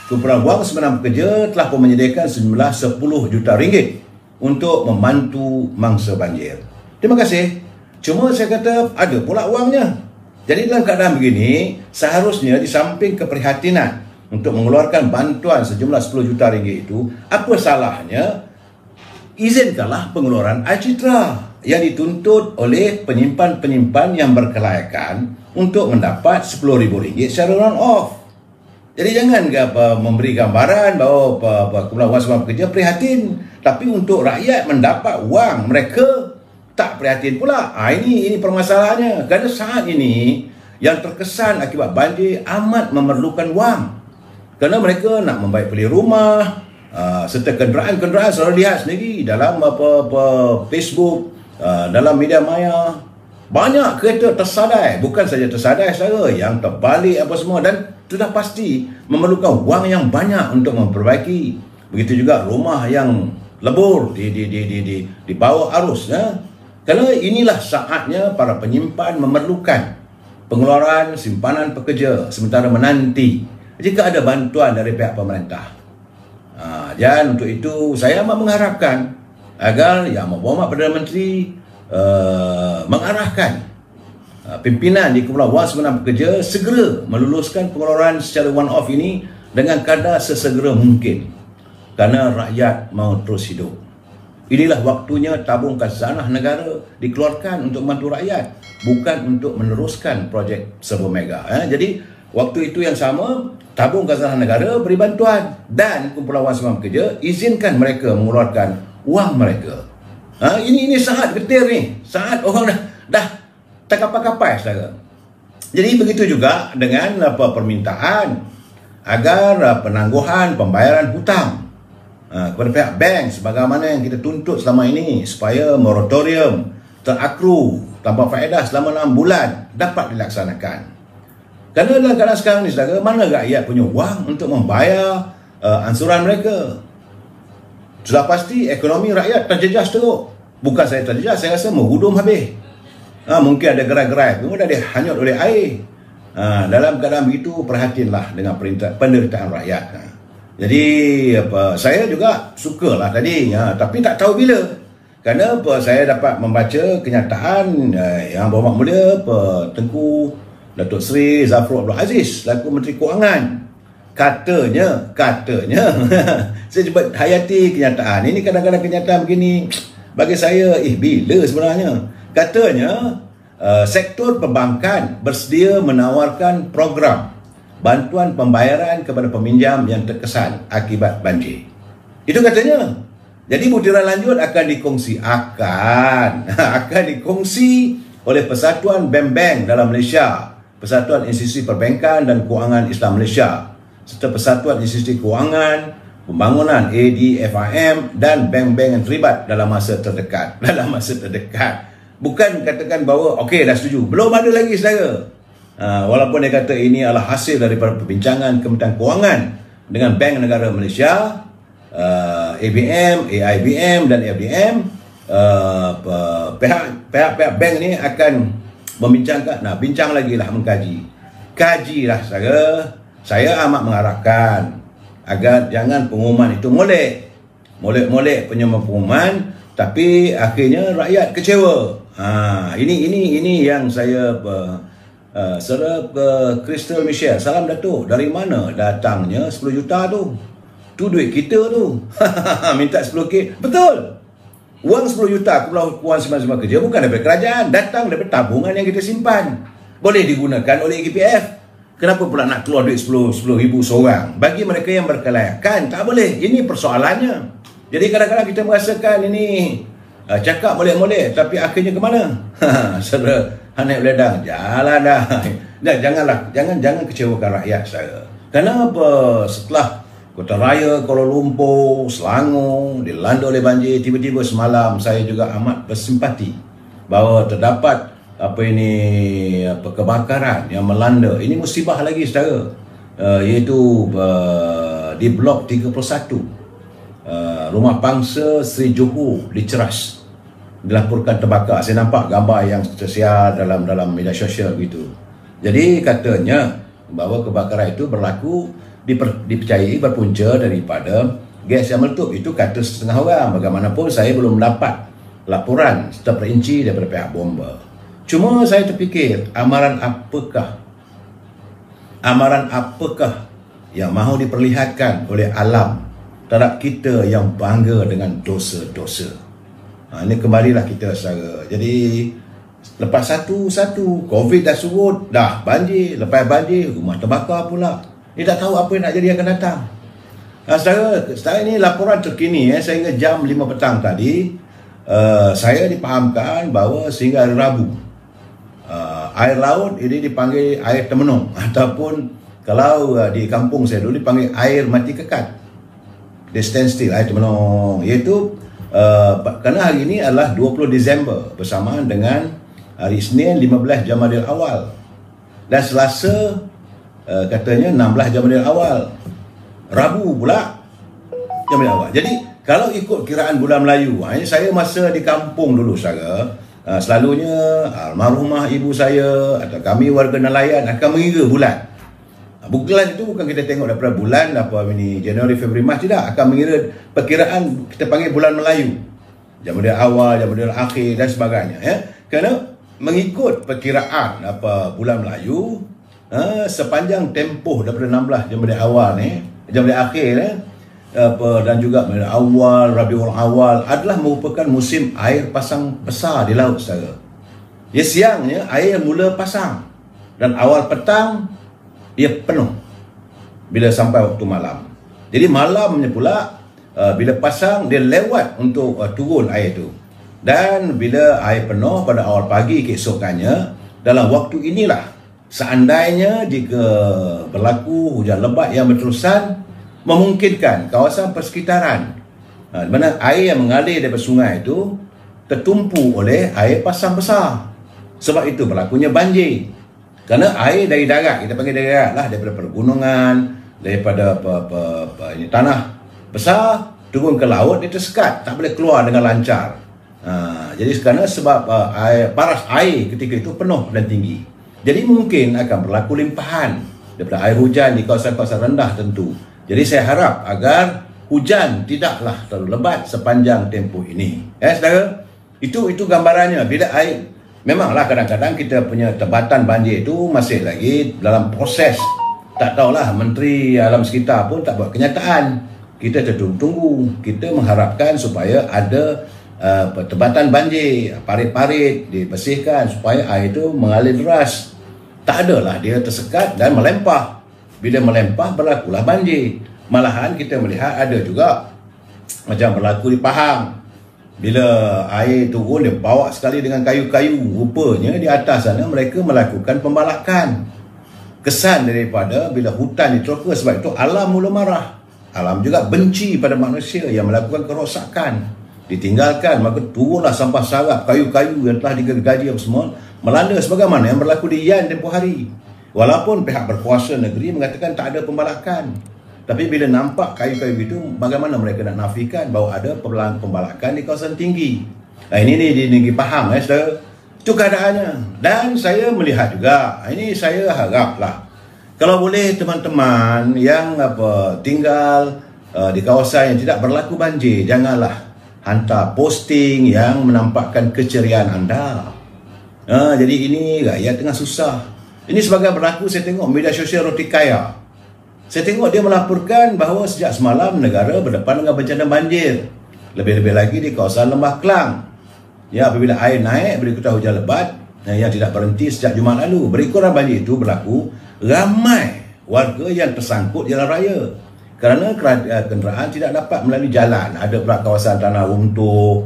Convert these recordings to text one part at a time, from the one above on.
Kumpulan Wang Sembilan Pekerja telah pun menyediakan sejumlah 10 juta ringgit untuk membantu mangsa banjir. Terima kasih. Cuma saya kata ada pula wangnya. Jadi dalam keadaan begini, seharusnya di samping keprihatinan untuk mengeluarkan bantuan sejumlah 10 juta ringgit itu, apa salahnya izinkanlah pengeluaran air citra yang dituntut oleh penyimpan-penyimpan yang berkelayakan untuk mendapat RM10,000 secara run-off. Jadi jangan memberi gambaran bahawa Kumpulan Wang Sembilan Pekerja prihatin, tapi untuk rakyat mendapat wang mereka tak prihatin pula. Ini permasalahannya. Kerana saat ini yang terkesan akibat banjir amat memerlukan wang. Kerana mereka nak membaik beli rumah, serta kenderaan-kenderaan selalu lihat sendiri dalam Facebook, dalam media maya. Banyak kereta tersadai, bukan saja tersadai saja, yang terbalik apa semua, dan sudah pasti memerlukan wang yang banyak untuk memperbaiki. Begitu juga rumah yang lebur di bawah arus. Kerana inilah saatnya para penyimpan memerlukan pengeluaran simpanan pekerja sementara menanti jika ada bantuan dari pihak pemerintah. Dan untuk itu saya amat mengharapkan agar Yang Berhormat Perdana Menteri mengarahkan pimpinan di Kumpulan Wang Sembilan Pekerja segera meluluskan pengeluaran secara one-off ini dengan kadar sesegera mungkin, kerana rakyat mahu terus hidup. Inilah waktunya tabung khazanah negara dikeluarkan untuk membantu rakyat, bukan untuk meneruskan projek serba mega. Jadi waktu itu yang sama, tabung khazanah negara beri bantuan dan Kumpulan Wang Sembilan Pekerja izinkan mereka mengeluarkan wang mereka. Ini saat getir ni, saat orang dah tak kapai-kapai saudara. Jadi begitu juga dengan permintaan agar penangguhan pembayaran hutang kepada pihak bank sebagaimana yang kita tuntut selama ini, supaya moratorium terakru tanpa faedah selama 6 bulan dapat dilaksanakan. Kerana dalam keadaan sekarang ni saudara, mana rakyat punya wang untuk membayar ansuran mereka? Sudah pasti ekonomi rakyat terjejas teruk. Bukan saya terjejas, saya rasa menghudum habis. Mungkin ada gerai-gerai pun dah dihanyut oleh air. Dalam keadaan begitu, perhatianlah dengan penderitaan rakyat. Jadi saya juga sukalah tadi, tapi tak tahu bila. Kerana saya dapat membaca kenyataan Yang Berhormat Mulia Tengku Datuk Seri Zafrul Abdul Aziz selaku Menteri Kewangan. Katanya saya cuba hayati kenyataan ini. Kadang-kadang kenyataan begini bagi saya bila sebenarnya. Katanya sektor perbankan bersedia menawarkan program bantuan pembayaran kepada peminjam yang terkesan akibat banjir. Itu katanya. Jadi butiran lanjut akan dikongsi oleh Persatuan Bank-Bank dalam Malaysia, Persatuan Institusi Perbankan dan Kewangan Islam Malaysia, serta Persatuan Institusi Kewangan Pembangunan ADFIM dan bank-bank yang terlibat dalam masa terdekat. Bukan katakan bahawa okey dah setuju. Belum ada lagi saudara. Walaupun dia kata ini adalah hasil daripada perbincangan Kementerian Kewangan dengan Bank Negara Malaysia, ABM, AIBM dan FDM, pihak-pihak bank ni akan membincangkan, bincang lagi lah, kajilah saudara. Saya amat mengharapkan agar jangan pengumuman itu molek pengumuman, tapi akhirnya rakyat kecewa. Ini yang saya Saudara Crystal Michelle, salam Datuk, dari mana datangnya 10 juta tu? Tu duit kita tu. Minta 10K. Betul. Wang 10 juta Kumpulan Wang Sembilan Pekerja bukan daripada kerajaan, datang daripada tabungan yang kita simpan. Boleh digunakan oleh EPF. Kenapa pula nak keluar duit 10 ribu seorang? Bagi mereka yang berkelayakan, tak boleh. Ini persoalannya. Jadi kadang-kadang kita merasakan ini cakap molek-molek, tapi akhirnya ke mana? Saudara Hanif Ledang, jalan dah. Jangan kecewakan rakyat saya. Kenapa setelah Kota Raya, Kuala Lumpur, Selangor dilanda oleh banjir, tiba-tiba semalam saya juga amat bersimpati bahawa terdapat kebakaran yang melanda. Ini musibah lagi saudara, iaitu di blok 31 Rumah Pangsa Seri Johor di Ceras dilaporkan terbakar. Saya nampak gambar yang tersiar dalam media sosial gitu. Jadi katanya bahawa kebakaran itu berlaku dipercayai berpunca daripada gas yang meletup. Itu kata setengah orang. Bagaimanapun saya belum mendapat laporan terperinci daripada pihak bomba. Cuma saya terfikir, amaran apakah yang mahu diperlihatkan oleh alam terhadap kita yang bangga dengan dosa-dosa. Ini kembalilah kita secara. Jadi lepas satu COVID dah surut, dah banjir, lepas banjir rumah terbakar pula. Dia tak tahu apa yang nak jadi akan datang. Setelah ini laporan terkini sehingga jam 5 petang tadi, saya dipahamkan bahawa sehingga hari Rabu, air laut ini dipanggil air termenung, ataupun kalau di kampung saya dulu dipanggil air mati kekat. Dia standstill, air termenung. Iaitu kerana hari ini adalah 20 Disember bersamaan dengan hari Isnin 15 Jamadil Awal, dan Selasa katanya 16 Jamadil Awal, Rabu pula Jamadil Awal. Jadi kalau ikut kiraan bulan Melayu, ini saya masa di kampung dulu saudara, selalunya almarhumah ibu saya atau kami warga nelayan akan mengira bulan. Bulan itu bukan kita tengok daripada bulan apa ini Januari, Februari, Mac, tidak. Akan mengira perkiraan, kita panggil bulan Melayu, Jamadil Awal, Jamadil Akhir dan sebagainya, kerana mengikut perkiraan apa bulan Melayu, sepanjang tempoh daripada 16 Jamadil Awal Jamadil Akhir dan juga Jamadil Awal, Rabiul Awal adalah merupakan musim air pasang besar di laut saudara. Siangnya air mula pasang dan awal petang dia penuh bila sampai waktu malam. Jadi malamnya pula bila pasang dia lewat untuk turun air itu. Dan bila air penuh pada awal pagi keesokannya, dalam waktu inilah seandainya jika berlaku hujan lebat yang berterusan, memungkinkan kawasan persekitaran di mana air yang mengalir daripada sungai itu tertumpu oleh air pasang besar. Sebab itu berlakunya banjir. Kerana air dari darat, kita panggil darat lah, daripada pergunungan, daripada ini tanah besar turun ke laut, dia tersekat, tak boleh keluar dengan lancar. Jadi kerana sebab paras air ketika itu penuh dan tinggi, jadi mungkin akan berlaku limpahan daripada air hujan di kawasan-kawasan rendah tentu. Jadi saya harap agar hujan tidaklah terlalu lebat sepanjang tempoh ini. Saudara, itu gambarannya. Bila air, memanglah kadang-kadang kita punya tebatan banjir itu masih lagi dalam proses. Tak tahulah, Menteri Alam Sekitar pun tak buat kenyataan. Kita tertunggu-tunggu. Kita mengharapkan supaya ada tebatan banjir, parit-parit dibersihkan supaya air itu mengalir deras. Tak adalah dia tersekat dan melempah. Bila melempah berlakulah banjir. Malahan kita melihat ada juga macam berlaku di Pahang. Bila air turun, dia bawa sekali dengan kayu-kayu. Rupanya di atas sana mereka melakukan pembalakan. Kesan daripada bila hutan diteroka, sebab itu alam mula marah. Alam juga benci pada manusia yang melakukan kerosakan. Ditinggalkan, maka turunlah sampah sarap, kayu-kayu yang telah digergaji semua, melanda sebagaimana yang berlaku di Yan tempoh hari. Walaupun pihak berkuasa negeri mengatakan tak ada pembalakan, tapi bila nampak kayu-kayu itu, bagaimana mereka nak nafikan bahawa ada pembalakan di kawasan tinggi. Ini di negeri Pahang, saudara. Itu keadaannya. Dan saya melihat juga, ini saya haraplah, kalau boleh teman-teman yang tinggal di kawasan yang tidak berlaku banjir, janganlah hantar posting yang menampakkan keceriaan anda. Jadi ini rakyat tengah susah. Ini sebagai berlaku, saya tengok media sosial roti kaya. Saya tengok dia melaporkan bahawa sejak semalam negara berdepan dengan bencana banjir. Lebih-lebih lagi di kawasan Lembah Kelang. Apabila air naik berikutan hujan lebat yang tidak berhenti sejak Jumaat lalu. Berikutan banjir itu berlaku, ramai warga yang tersangkut jalan raya. Kerana kenderaan tidak dapat melalui jalan. Ada pula kawasan tanah runtuh,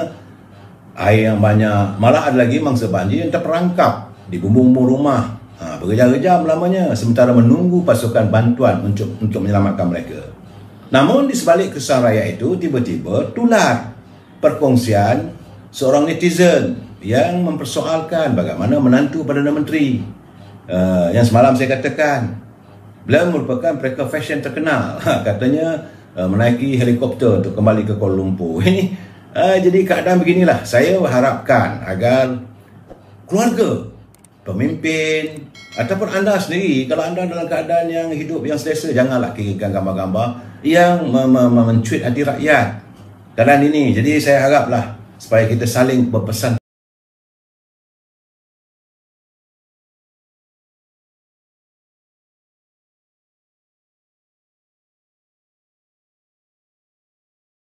air yang banyak. Malah ada lagi mangsa banjir yang terperangkap di bumbung-bumbung rumah. Berjam-jam lamanya sementara menunggu pasukan bantuan untuk menyelamatkan mereka. Namun di sebalik kesan rakyat itu, tiba-tiba tular perkongsian seorang netizen yang mempersoalkan bagaimana menantu Perdana Menteri yang semalam saya katakan. Beliau merupakan pelakon fashion terkenal. Katanya menaiki helikopter untuk kembali ke Kuala Lumpur. Jadi keadaan beginilah. Saya harapkan agar keluarga pemimpin ataupun anda sendiri, kalau anda dalam keadaan yang hidup yang selesa, janganlah kirikan gambar-gambar yang mencuit hati rakyat keadaan ini. Jadi saya haraplah supaya kita saling berpesan